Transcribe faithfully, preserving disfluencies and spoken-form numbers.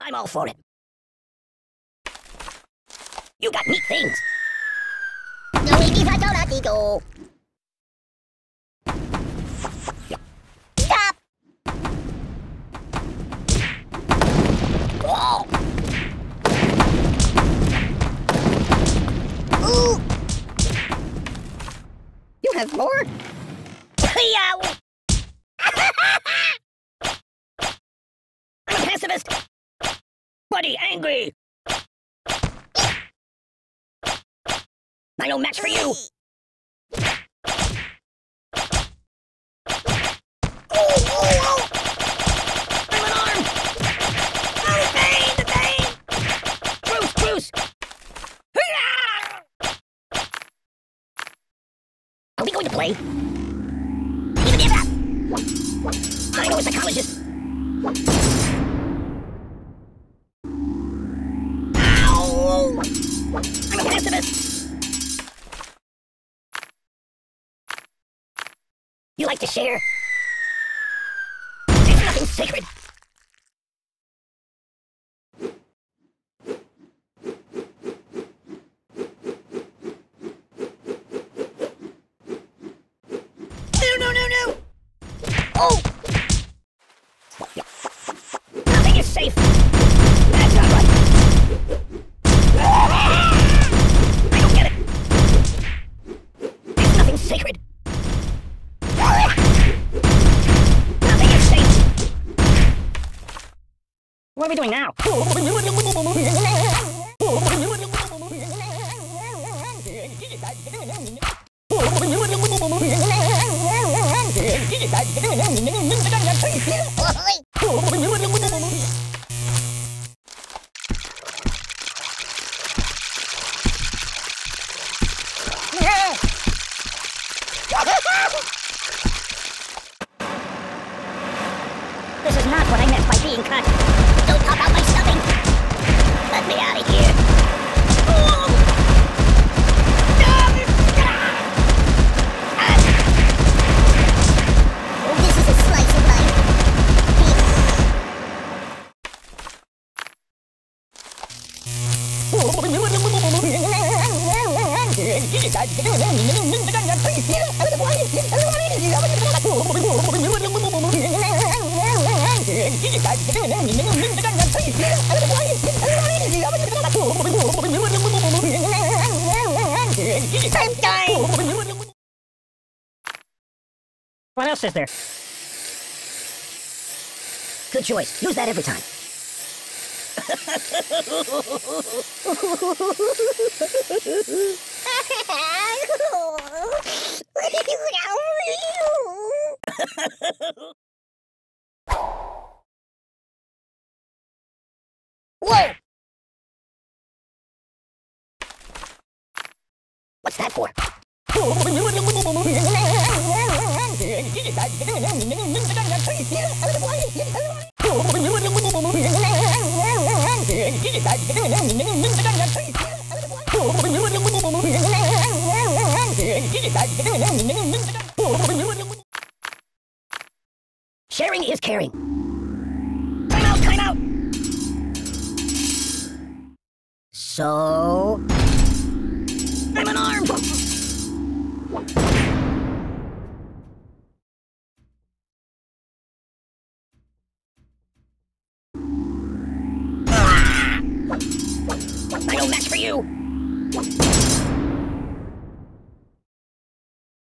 I'm all for it. You got neat things. No, we need to go. Stop! Oh! Ooh! You have more? Yow! I'm a pacifist! Buddy angry! I no match for you! Oh, oh, oh! I'm an arm! Oh, pain, the pain! Bruce, Bruce! Are we going to play? I know a psychologist! Ow! I'm a pacifist! You like to share? There's nothing sacred! No, no, no, no! Oh! Nothing is safe! That's not right! I don't get it! There's nothing sacred! Nothing is safe! What are we doing now? This is not what I meant by being cut. Don't talk about my stuffing. Let me out of here. Oh, this is a slice of life. I'm dying! What else is there? Good choice. Use that every time. Whoa! What's that for? Sharing is caring. Time out, time out! So... I'm an arm! Ah! I no match for you!